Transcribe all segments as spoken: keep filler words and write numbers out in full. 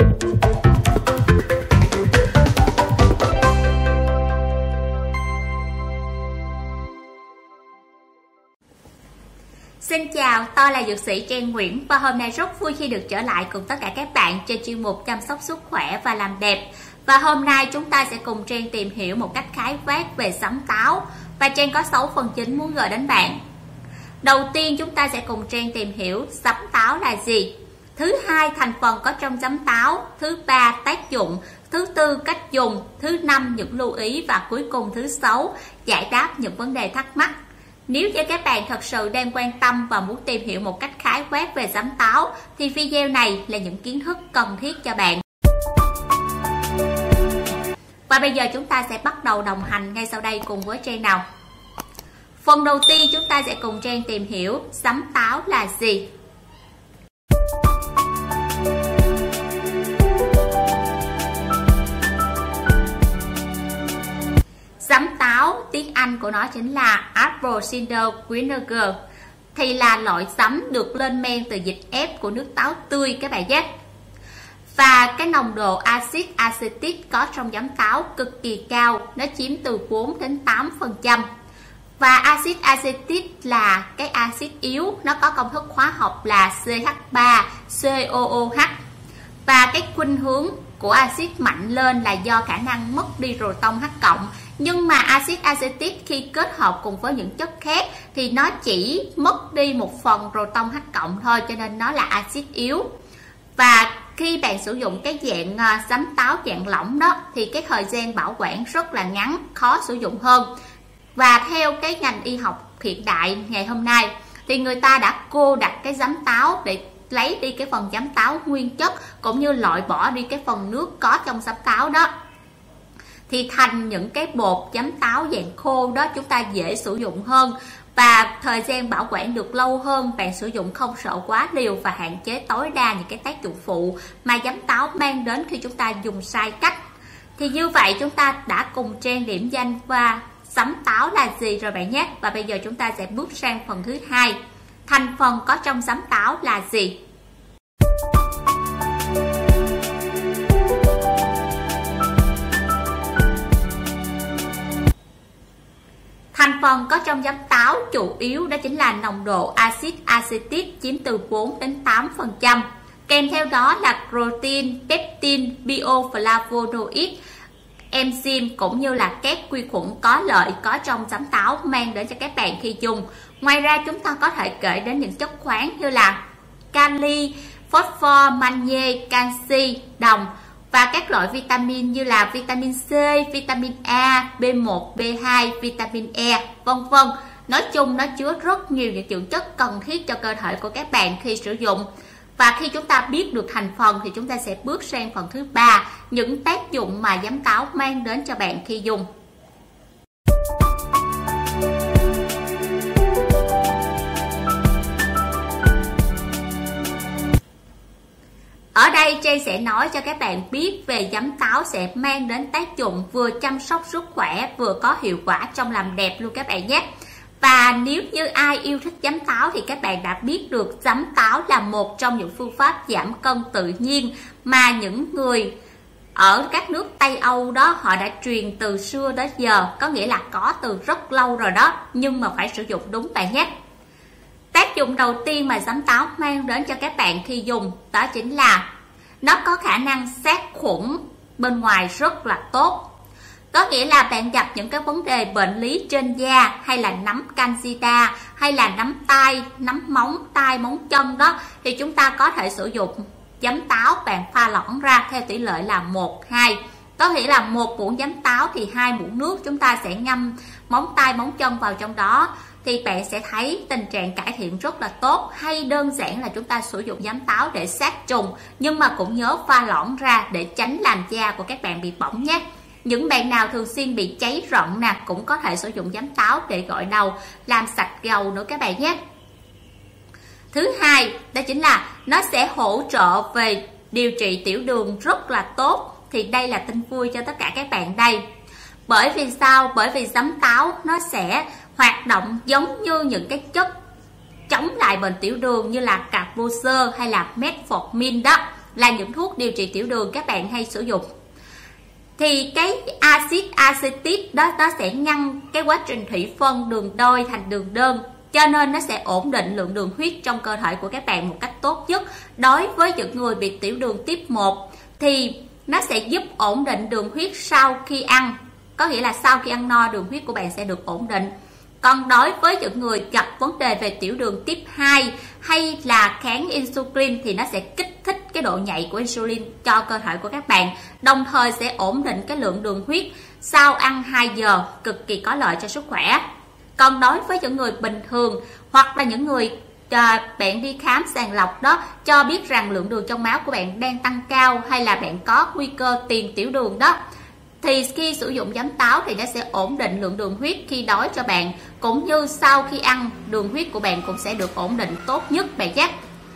Xin chào, tôi là dược sĩ Trang Nguyễn và hôm nay rất vui khi được trở lại cùng tất cả các bạn trên chuyên mục chăm sóc sức khỏe và làm đẹp. Và hôm nay chúng ta sẽ cùng Trang tìm hiểu một cách khái quát về giấm táo và Trang có sáu phần chính muốn gửi đến bạn. Đầu tiên chúng ta sẽ cùng Trang tìm hiểu giấm táo là gì. Thứ hai, thành phần có trong giấm táo. Thứ ba, tác dụng. Thứ tư, cách dùng. Thứ năm, những lưu ý. Và cuối cùng thứ sáu, giải đáp những vấn đề thắc mắc. Nếu như các bạn thật sự đang quan tâm và muốn tìm hiểu một cách khái quát về giấm táo thì video này là những kiến thức cần thiết cho bạn. Và bây giờ chúng ta sẽ bắt đầu đồng hành ngay sau đây cùng với Trang nào. Phần đầu tiên chúng ta sẽ cùng Trang tìm hiểu giấm táo là gì. Giấm táo, tiếng Anh của nó chính là apple cider vinegar, thì là loại giấm được lên men từ dịch ép của nước táo tươi các bạn nhé. Và cái nồng độ axit acetic có trong giấm táo cực kỳ cao, nó chiếm từ bốn đến tám phần trăm. Và axit acetic là cái axit yếu, nó có công thức hóa học là xê hát ba xê o o hát. Và cái khuynh hướng của axit mạnh lên là do khả năng mất đi proton H cộng. Nhưng mà axit acetic khi kết hợp cùng với những chất khác thì nó chỉ mất đi một phần proton H cộng thôi, cho nên nó là axit yếu. Và khi bạn sử dụng cái dạng giấm táo dạng lỏng đó thì cái thời gian bảo quản rất là ngắn, khó sử dụng hơn. Và theo cái ngành y học hiện đại ngày hôm nay thì người ta đã cô đặt cái giấm táo để lấy đi cái phần giấm táo nguyên chất cũng như loại bỏ đi cái phần nước có trong giấm táo đó, thì thành những cái bột giấm táo dạng khô đó chúng ta dễ sử dụng hơn và thời gian bảo quản được lâu hơn. Bạn sử dụng không sợ quá liều và hạn chế tối đa những cái tác dụng phụ mà giấm táo mang đến khi chúng ta dùng sai cách. Thì như vậy chúng ta đã cùng Trang điểm danh qua giấm táo là gì rồi bạn nhé. Và bây giờ chúng ta sẽ bước sang phần thứ hai. Thành phần có trong giấm táo là gì? Thành phần có trong giấm táo chủ yếu đó chính là nồng độ axit acetic chiếm từ bốn đến tám phần trăm. Kèm theo đó là protein, pectin, bioflavonoid, enzyme cũng như là các quy khuẩn có lợi có trong giấm táo mang đến cho các bạn khi dùng. Ngoài ra chúng ta có thể kể đến những chất khoáng như là kali, phosphor, magie, canxi, đồng và các loại vitamin như là vitamin C, vitamin A, B một, B hai, vitamin E, vân vân. Nói chung nó chứa rất nhiều những dưỡng chất cần thiết cho cơ thể của các bạn khi sử dụng. Và khi chúng ta biết được thành phần thì chúng ta sẽ bước sang phần thứ ba, những tác dụng mà giấm táo mang đến cho bạn khi dùng. Ở đây Trang sẽ nói cho các bạn biết về giấm táo sẽ mang đến tác dụng vừa chăm sóc sức khỏe vừa có hiệu quả trong làm đẹp luôn các bạn nhé. Và nếu như ai yêu thích giấm táo thì các bạn đã biết được giấm táo là một trong những phương pháp giảm cân tự nhiên mà những người ở các nước Tây Âu đó họ đã truyền từ xưa đến giờ, có nghĩa là có từ rất lâu rồi đó, nhưng mà phải sử dụng đúng bạn nhé. Tác dụng đầu tiên mà giấm táo mang đến cho các bạn khi dùng đó chính là nó có khả năng sát khuẩn bên ngoài rất là tốt. Có nghĩa là bạn gặp những cái vấn đề bệnh lý trên da hay là nấm candida hay là nấm tay, nấm móng tay, móng chân đó thì chúng ta có thể sử dụng giấm táo, bạn pha loãng ra theo tỷ lệ là một hai. Có nghĩa là một muỗng giấm táo thì hai muỗng nước chúng ta sẽ ngâm móng tay, móng chân vào trong đó thì bạn sẽ thấy tình trạng cải thiện rất là tốt. Hay đơn giản là chúng ta sử dụng giấm táo để sát trùng, nhưng mà cũng nhớ pha loãng ra để tránh làn da của các bạn bị bỏng nhé. Những bạn nào thường xuyên bị cháy rận nè cũng có thể sử dụng giấm táo để gội đầu, làm sạch gầu nữa các bạn nhé. Thứ hai đó chính là nó sẽ hỗ trợ về điều trị tiểu đường rất là tốt. Thì đây là tin vui cho tất cả các bạn đây. Bởi vì sao? Bởi vì giấm táo nó sẽ hoạt động giống như những cái chất chống lại bệnh tiểu đường như là carboxơ hay là metformin đó. là những thuốc điều trị tiểu đường các bạn hay sử dụng. Thì cái axit acetic đó nó sẽ ngăn cái quá trình thủy phân đường đôi thành đường đơn, cho nên nó sẽ ổn định lượng đường huyết trong cơ thể của các bạn một cách tốt nhất. Đối với những người bị tiểu đường tiếp một thì nó sẽ giúp ổn định đường huyết sau khi ăn, có nghĩa là sau khi ăn no đường huyết của bạn sẽ được ổn định. Còn đối với những người gặp vấn đề về tiểu đường tiếp hai hay là kháng insulin thì nó sẽ kích thích cái độ nhạy của insulin cho cơ thể của các bạn, đồng thời sẽ ổn định cái lượng đường huyết sau ăn hai giờ, cực kỳ có lợi cho sức khỏe. Còn đối với những người bình thường hoặc là những người à, bạn đi khám sàng lọc đó cho biết rằng lượng đường trong máu của bạn đang tăng cao hay là bạn có nguy cơ tiền tiểu đường đó, thì khi sử dụng giấm táo thì nó sẽ ổn định lượng đường huyết khi đói cho bạn, cũng như sau khi ăn đường huyết của bạn cũng sẽ được ổn định tốt nhất bạn nhé.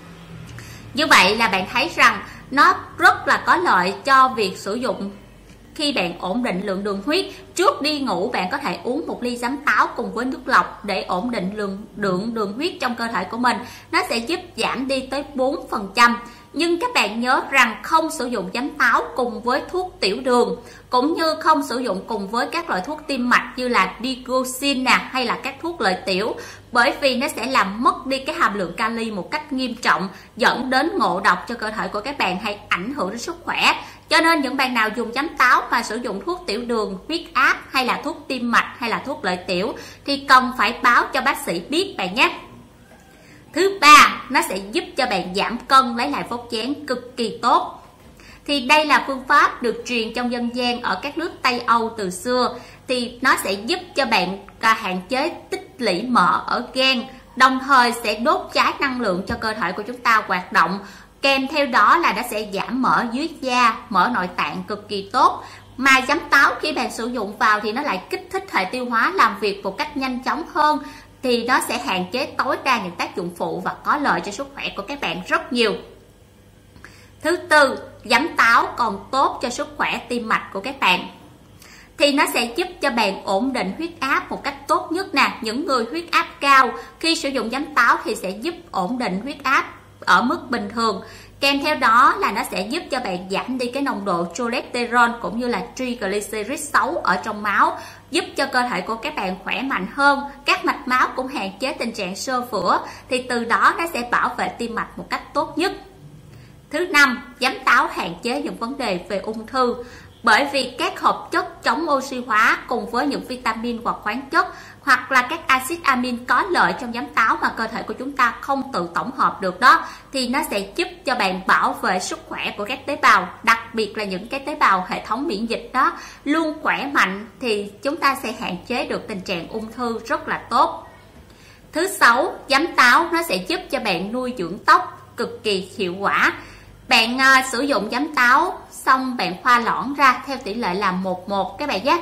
Như vậy là bạn thấy rằng nó rất là có lợi cho việc sử dụng khi bạn ổn định lượng đường huyết. Trước đi ngủ bạn có thể uống một ly giấm táo cùng với nước lọc để ổn định lượng lượng đường huyết trong cơ thể của mình. Nó sẽ giúp giảm đi tới bốn phần trăm. Nhưng các bạn nhớ rằng không sử dụng giấm táo cùng với thuốc tiểu đường, cũng như không sử dụng cùng với các loại thuốc tim mạch như là digoxin nè hay là các thuốc lợi tiểu, bởi vì nó sẽ làm mất đi cái hàm lượng kali một cách nghiêm trọng, dẫn đến ngộ độc cho cơ thể của các bạn hay ảnh hưởng đến sức khỏe. Cho nên những bạn nào dùng giấm táo mà sử dụng thuốc tiểu đường, huyết áp hay là thuốc tim mạch hay là thuốc lợi tiểu thì cần phải báo cho bác sĩ biết bạn nhé. Thứ ba, nó sẽ giúp cho bạn giảm cân, lấy lại vóc dáng cực kỳ tốt. Thì đây là phương pháp được truyền trong dân gian ở các nước Tây Âu từ xưa. Thì nó sẽ giúp cho bạn hạn chế tích lũy mỡ ở gan, đồng thời sẽ đốt cháy năng lượng cho cơ thể của chúng ta hoạt động. Kèm theo đó là nó sẽ giảm mỡ dưới da, mỡ nội tạng cực kỳ tốt. Mà giấm táo khi bạn sử dụng vào thì nó lại kích thích hệ tiêu hóa làm việc một cách nhanh chóng hơn, thì nó sẽ hạn chế tối đa những tác dụng phụ và có lợi cho sức khỏe của các bạn rất nhiều. Thứ tư, giấm táo còn tốt cho sức khỏe tim mạch của các bạn. Thì nó sẽ giúp cho bạn ổn định huyết áp một cách tốt nhất nè. Những người huyết áp cao khi sử dụng giấm táo thì sẽ giúp ổn định huyết áp ở mức bình thường. Kèm theo đó là nó sẽ giúp cho bạn giảm đi cái nồng độ cholesterol cũng như là triglycerid xấu ở trong máu, giúp cho cơ thể của các bạn khỏe mạnh hơn, các mạch máu cũng hạn chế tình trạng xơ vữa, thì từ đó nó sẽ bảo vệ tim mạch một cách tốt nhất. Thứ năm, giấm táo hạn chế những vấn đề về ung thư, bởi vì các hợp chất chống oxy hóa cùng với những vitamin hoặc khoáng chất hoặc là các axit amin có lợi trong giấm táo mà cơ thể của chúng ta không tự tổng hợp được đó, thì nó sẽ giúp cho bạn bảo vệ sức khỏe của các tế bào, đặc biệt là những cái tế bào hệ thống miễn dịch đó luôn khỏe mạnh, thì chúng ta sẽ hạn chế được tình trạng ung thư rất là tốt. Thứ sáu, giấm táo nó sẽ giúp cho bạn nuôi dưỡng tóc cực kỳ hiệu quả. Bạn uh, sử dụng giấm táo xong bạn pha loãng ra theo tỷ lệ là một một các bạn nhé.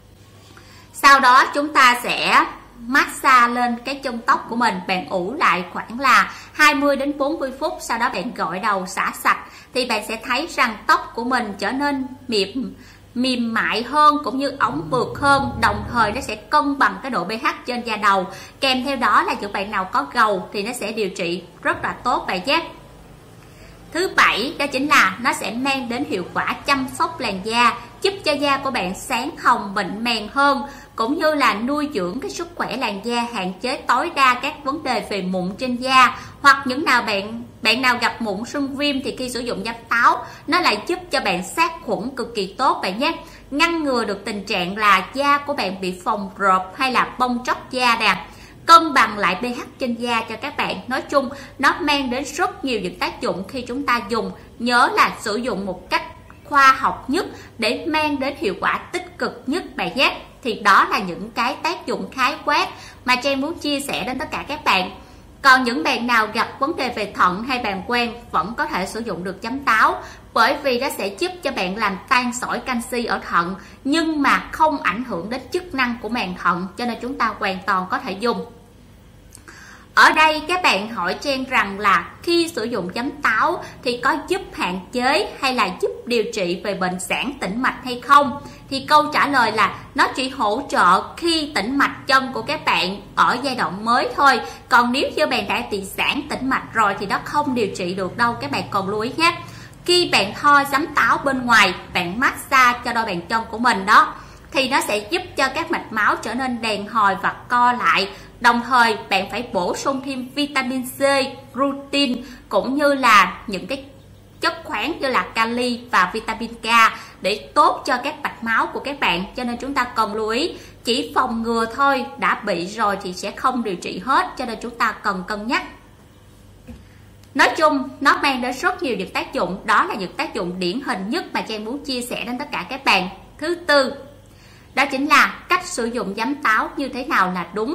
Sau đó chúng ta sẽ massage lên cái chân tóc của mình, bạn ủ lại khoảng là hai mươi đến bốn mươi phút, sau đó bạn gội đầu xả sạch, thì bạn sẽ thấy rằng tóc của mình trở nên mềm mềm mại hơn cũng như óng bượt hơn, đồng thời nó sẽ cân bằng cái độ pH trên da đầu. Kèm theo đó là những bạn nào có gầu thì nó sẽ điều trị rất là tốt bạn nhé. Thứ bảy, đó chính là nó sẽ mang đến hiệu quả chăm sóc làn da, giúp cho da của bạn sáng hồng mịn màng hơn, cũng như là nuôi dưỡng cái sức khỏe làn da, hạn chế tối đa các vấn đề về mụn trên da. Hoặc những nào bạn bạn nào gặp mụn sưng viêm thì khi sử dụng giấm táo nó lại giúp cho bạn sát khuẩn cực kỳ tốt bạn nhé, ngăn ngừa được tình trạng là da của bạn bị phồng rộp hay là bong tróc da nè, cân bằng lại pH trên da cho các bạn. Nói chung nó mang đến rất nhiều những tác dụng khi chúng ta dùng, nhớ là sử dụng một cách khoa học nhất để mang đến hiệu quả tích cực nhất bạn nhé. Thì đó là những cái tác dụng khái quát mà Trang muốn chia sẻ đến tất cả các bạn. Còn những bạn nào gặp vấn đề về thận hay bàng quang vẫn có thể sử dụng được giấm táo, bởi vì nó sẽ giúp cho bạn làm tan sỏi canxi ở thận nhưng mà không ảnh hưởng đến chức năng của màng thận, cho nên chúng ta hoàn toàn có thể dùng. Ở đây các bạn hỏi Trang rằng là khi sử dụng giấm táo thì có giúp hạn chế hay là giúp điều trị về bệnh giãn tĩnh mạch hay không? Thì câu trả lời là nó chỉ hỗ trợ khi tĩnh mạch chân của các bạn ở giai đoạn mới thôi. Còn nếu như bạn đã bị giãn tĩnh mạch rồi thì nó không điều trị được đâu, các bạn cần lưu ý nhé. khi bạn thoa giấm táo bên ngoài, bạn massage cho đôi bàn chân của mình đó, thì nó sẽ giúp cho các mạch máu trở nên đàn hồi và co lại. Đồng thời bạn phải bổ sung thêm vitamin C, rutin cũng như là những cái chất khoáng như là kali và vitamin K để tốt cho các mạch máu của các bạn. Cho nên chúng ta cần lưu ý, chỉ phòng ngừa thôi, đã bị rồi thì sẽ không điều trị hết, cho nên chúng ta cần cân nhắc. Nói chung nó mang đến rất nhiều những tác dụng, đó là những tác dụng điển hình nhất mà Trang muốn chia sẻ đến tất cả các bạn. Thứ tư, đó chính là cách sử dụng giấm táo như thế nào là đúng.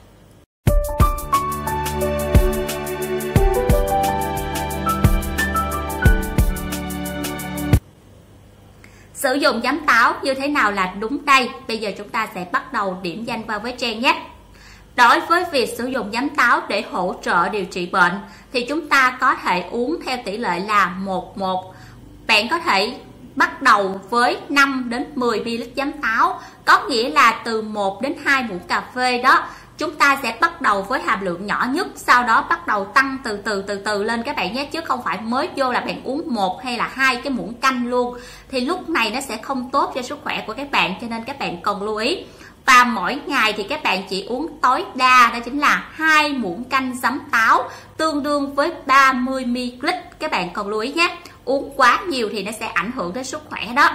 Sử dụng giấm táo như thế nào là đúng đây? Bây giờ chúng ta sẽ bắt đầu điểm danh vào với Trang nhé. Đối với việc sử dụng giấm táo để hỗ trợ điều trị bệnh thì chúng ta có thể uống theo tỷ lệ là một một. Bạn có thể bắt đầu với năm đến mười mi li lít giấm táo, có nghĩa là từ một đến hai muỗng cà phê đó. Chúng ta sẽ bắt đầu với hàm lượng nhỏ nhất, sau đó bắt đầu tăng từ từ từ từ lên các bạn nhé, chứ không phải mới vô là bạn uống một hay là hai cái muỗng canh luôn, thì lúc này nó sẽ không tốt cho sức khỏe của các bạn, cho nên các bạn cần lưu ý. Và mỗi ngày thì các bạn chỉ uống tối đa, đó chính là hai muỗng canh giấm táo tương đương với ba mươi mi li lít, các bạn cần lưu ý nhé. Uống quá nhiều thì nó sẽ ảnh hưởng đến sức khỏe đó.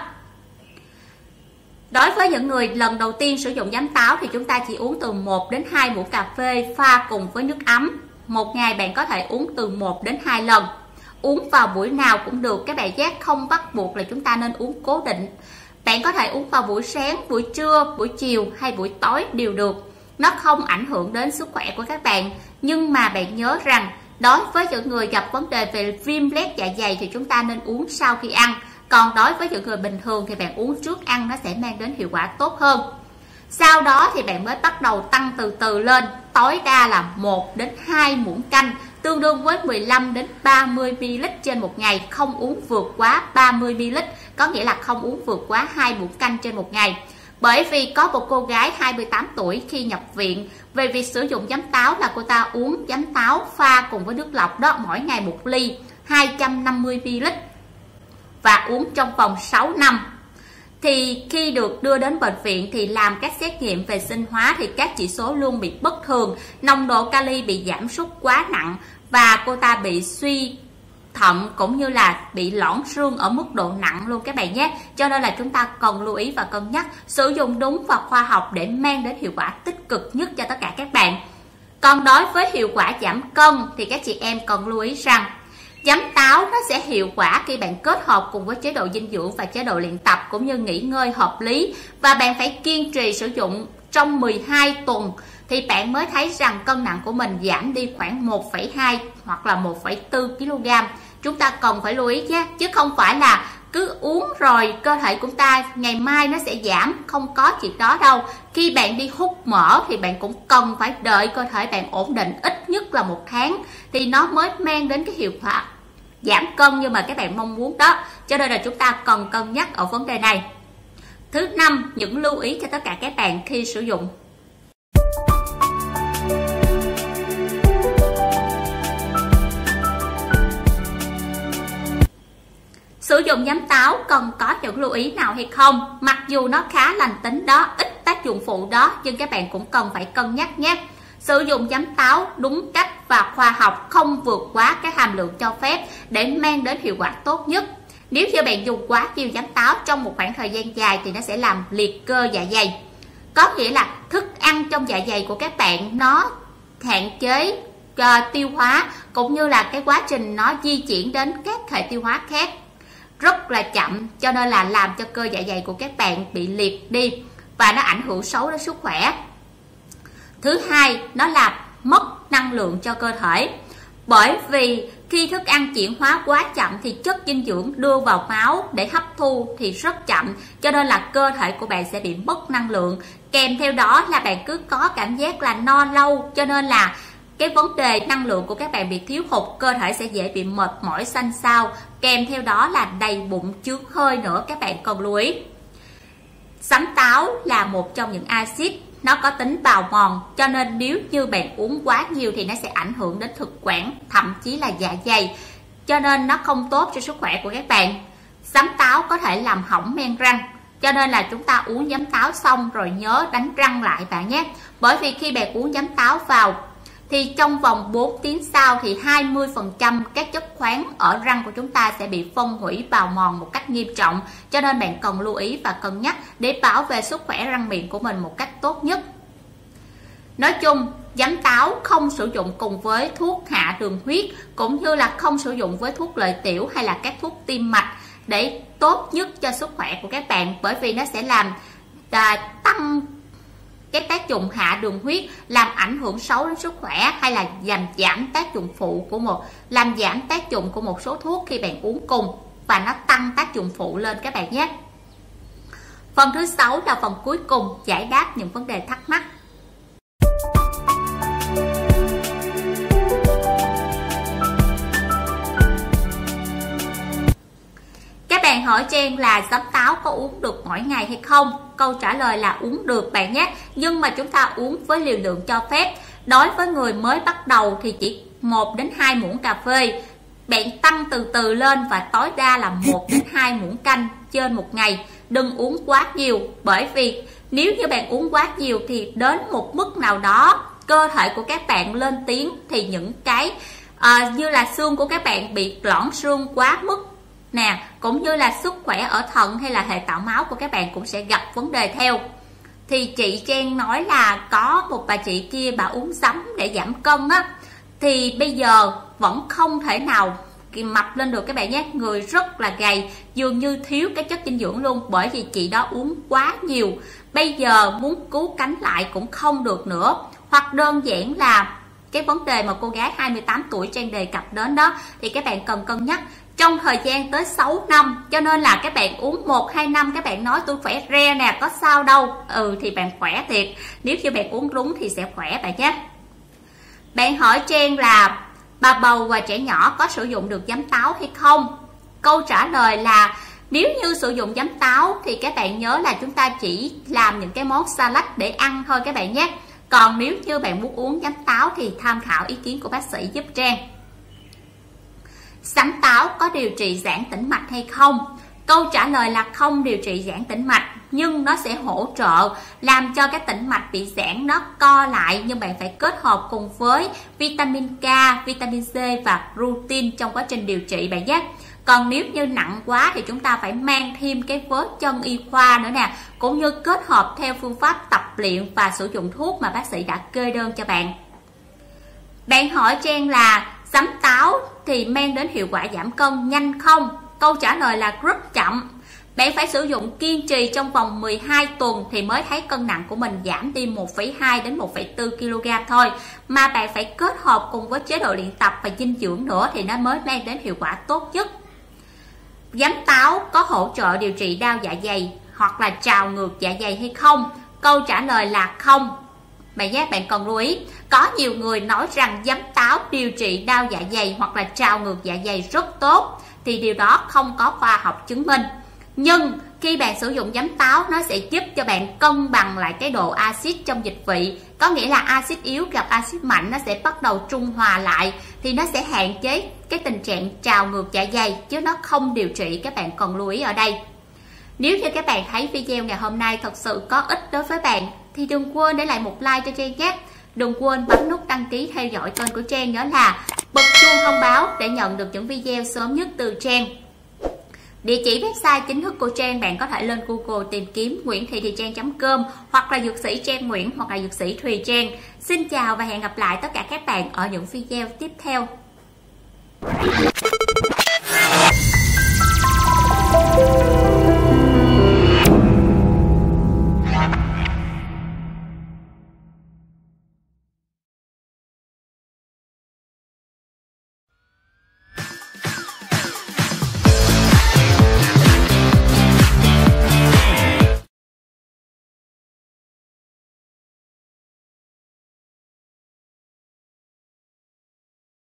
Đối với những người lần đầu tiên sử dụng giấm táo thì chúng ta chỉ uống từ một đến hai muỗng cà phê pha cùng với nước ấm. Một ngày bạn có thể uống từ một đến hai lần. Uống vào buổi nào cũng được các bạn nhé, không bắt buộc là chúng ta nên uống cố định. Bạn có thể uống vào buổi sáng, buổi trưa, buổi chiều hay buổi tối đều được. Nó không ảnh hưởng đến sức khỏe của các bạn. Nhưng mà bạn nhớ rằng đối với những người gặp vấn đề về viêm loét dạ dày thì chúng ta nên uống sau khi ăn. Còn đối với những người bình thường thì bạn uống trước ăn, nó sẽ mang đến hiệu quả tốt hơn. Sau đó thì bạn mới bắt đầu tăng từ từ lên, tối đa là một đến hai muỗng canh tương đương với mười lăm đến ba mươi mi li lít trên một ngày, không uống vượt quá ba mươi mi li lít, có nghĩa là không uống vượt quá hai muỗng canh trên một ngày. Bởi vì có một cô gái hai mươi tám tuổi khi nhập viện về việc sử dụng giấm táo là cô ta uống giấm táo pha cùng với nước lọc đó, mỗi ngày một ly, hai trăm năm mươi mi li lít và uống trong vòng sáu năm. Thì khi được đưa đến bệnh viện thì làm các xét nghiệm về sinh hóa thì các chỉ số luôn bị bất thường, nồng độ kali bị giảm sút quá nặng và cô ta bị suy thận cũng như là bị loãng xương ở mức độ nặng luôn các bạn nhé. Cho nên là chúng ta cần lưu ý và cân nhắc sử dụng đúng và khoa học để mang đến hiệu quả tích cực nhất cho tất cả các bạn. Còn đối với hiệu quả giảm cân thì các chị em cần lưu ý rằng giấm táo nó sẽ hiệu quả khi bạn kết hợp cùng với chế độ dinh dưỡng và chế độ luyện tập cũng như nghỉ ngơi hợp lý, và bạn phải kiên trì sử dụng trong mười hai tuần thì bạn mới thấy rằng cân nặng của mình giảm đi khoảng một phẩy hai hoặc là một phẩy bốn ki lô gam. Chúng ta cần phải lưu ý nhé, chứ không phải là cứ uống rồi cơ thể của ta ngày mai nó sẽ giảm, không có chuyện đó đâu. Khi bạn đi hút mỡ thì bạn cũng cần phải đợi cơ thể bạn ổn định ít nhất là một tháng thì nó mới mang đến cái hiệu quả giảm cân như mà các bạn mong muốn đó. Cho nên là chúng ta cần cân nhắc ở vấn đề này. Thứ năm, những lưu ý cho tất cả các bạn khi sử dụng. Sử dụng giấm táo cần có những lưu ý nào hay không? Mặc dù nó khá lành tính đó, ít tác dụng phụ đó, nhưng các bạn cũng cần phải cân nhắc nhé. Sử dụng giấm táo đúng cách và khoa học, không vượt quá cái hàm lượng cho phép để mang đến hiệu quả tốt nhất. Nếu như bạn dùng quá nhiều giấm táo trong một khoảng thời gian dài thì nó sẽ làm liệt cơ dạ dày. Có nghĩa là thức ăn trong dạ dày của các bạn nó hạn chế uh, tiêu hóa cũng như là cái quá trình nó di chuyển đến các hệ tiêu hóa khác rất là chậm, cho nên là làm cho cơ dạ dày của các bạn bị liệt đi và nó ảnh hưởng xấu đến sức khỏe. Thứ hai, nó làm mất năng lượng cho cơ thể. Bởi vì khi thức ăn chuyển hóa quá chậm thì chất dinh dưỡng đưa vào máu để hấp thu thì rất chậm, cho nên là cơ thể của bạn sẽ bị mất năng lượng. Kèm theo đó là bạn cứ có cảm giác là no lâu, cho nên là cái vấn đề năng lượng của các bạn bị thiếu hụt, cơ thể sẽ dễ bị mệt mỏi xanh xao, kèm theo đó là đầy bụng chướng hơi nữa, các bạn cần lưu ý. Giấm táo là một trong những axit nó có tính bào mòn, cho nên nếu như bạn uống quá nhiều thì nó sẽ ảnh hưởng đến thực quản, thậm chí là dạ dày. cho nên nó không tốt cho sức khỏe của các bạn. Giấm táo có thể làm hỏng men răng, cho nên là chúng ta uống giấm táo xong rồi nhớ đánh răng lại bạn nhé. Bởi vì khi bạn uống giấm táo vào thì trong vòng bốn tiếng sau thì hai mươi phần trăm các chất khoáng ở răng của chúng ta sẽ bị phân hủy bào mòn một cách nghiêm trọng. Cho nên bạn cần lưu ý và cân nhắc để bảo vệ sức khỏe răng miệng của mình một cách tốt nhất. Nói chung, giấm táo không sử dụng cùng với thuốc hạ đường huyết, cũng như là không sử dụng với thuốc lợi tiểu hay là các thuốc tim mạch để tốt nhất cho sức khỏe của các bạn, bởi vì nó sẽ làm à, tăng cái tác dụng hạ đường huyết, làm ảnh hưởng xấu đến sức khỏe, hay là làm giảm tác dụng phụ của một làm giảm tác dụng của một số thuốc khi bạn uống cùng, và nó tăng tác dụng phụ lên các bạn nhé. Phần thứ sáu là phần cuối cùng, giải đáp những vấn đề thắc mắc. Các bạn hỏi Trang là giấm táo có uống được mỗi ngày hay không? Câu trả lời là uống được bạn nhé, nhưng mà chúng ta uống với liều lượng cho phép. Đối với người mới bắt đầu thì chỉ một đến hai muỗng cà phê. Bạn tăng từ từ lên và tối đa là một đến hai muỗng canh trên một ngày. Đừng uống quá nhiều, bởi vì nếu như bạn uống quá nhiều thì đến một mức nào đó cơ thể của các bạn lên tiếng thì những cái à, như là xương của các bạn bị loãng xương quá mức nè, cũng như là sức khỏe ở thận hay là hệ tạo máu của các bạn cũng sẽ gặp vấn đề theo. Thì chị Trang nói là có một bà chị kia bà uống giấm để giảm cân á, thì bây giờ vẫn không thể nào mập lên được các bạn nhé. Người rất là gầy, dường như thiếu cái chất dinh dưỡng luôn, bởi vì chị đó uống quá nhiều. Bây giờ muốn cứu cánh lại cũng không được nữa. Hoặc đơn giản là cái vấn đề mà cô gái hai mươi tám tuổi Trang đề cập đến đó, thì các bạn cần cân nhắc trong thời gian tới sáu năm. Cho nên là các bạn uống một hai năm các bạn nói tôi khỏe re nè, có sao đâu. Ừ thì bạn khỏe thiệt, nếu như bạn uống đúng thì sẽ khỏe bạn nhé. Bạn hỏi Trang là bà bầu và trẻ nhỏ có sử dụng được giấm táo hay không? Câu trả lời là nếu như sử dụng giấm táo thì các bạn nhớ là chúng ta chỉ làm những cái món salad để ăn thôi các bạn nhé. Còn nếu như bạn muốn uống giấm táo thì tham khảo ý kiến của bác sĩ giúp Trang. Giấm táo có điều trị giãn tĩnh mạch hay không? Câu trả lời là không điều trị giãn tĩnh mạch, nhưng nó sẽ hỗ trợ làm cho cái tĩnh mạch bị giãn nó co lại, nhưng bạn phải kết hợp cùng với vitamin K, vitamin C và rutin trong quá trình điều trị bạn nhé. Còn nếu như nặng quá thì chúng ta phải mang thêm cái vớ chân y khoa nữa nè, cũng như kết hợp theo phương pháp tập luyện và sử dụng thuốc mà bác sĩ đã kê đơn cho bạn. Bạn hỏi Trang là giấm táo thì mang đến hiệu quả giảm cân nhanh không? Câu trả lời là rất chậm. Bạn phải sử dụng kiên trì trong vòng mười hai tuần thì mới thấy cân nặng của mình giảm đi một phẩy hai đến một phẩy bốn ki lô gam thôi. Mà bạn phải kết hợp cùng với chế độ luyện tập và dinh dưỡng nữa thì nó mới mang đến hiệu quả tốt nhất. Giấm táo có hỗ trợ điều trị đau dạ dày hoặc là trào ngược dạ dày hay không? Câu trả lời là không. Bạn nhé, bạn cần lưu ý, có nhiều người nói rằng giấm táo điều trị đau dạ dày hoặc là trào ngược dạ dày rất tốt, thì điều đó không có khoa học chứng minh. Nhưng khi bạn sử dụng giấm táo, nó sẽ giúp cho bạn cân bằng lại cái độ axit trong dịch vị. Có nghĩa là axit yếu gặp axit mạnh nó sẽ bắt đầu trung hòa lại, thì nó sẽ hạn chế cái tình trạng trào ngược dạ dày, chứ nó không điều trị. Các bạn cần lưu ý ở đây. Nếu như các bạn thấy video ngày hôm nay thật sự có ích đối với bạn thì đừng quên để lại một like cho Trang nhé. Đừng quên bấm nút đăng ký theo dõi kênh của Trang, nhớ là bật chuông thông báo để nhận được những video sớm nhất từ Trang. Địa chỉ website chính thức của Trang bạn có thể lên Google tìm kiếm nguyễn thị thùy trang chấm com hoặc là dược sĩ Trang Nguyễn hoặc là dược sĩ Thùy Trang. Xin chào và hẹn gặp lại tất cả các bạn ở những video tiếp theo.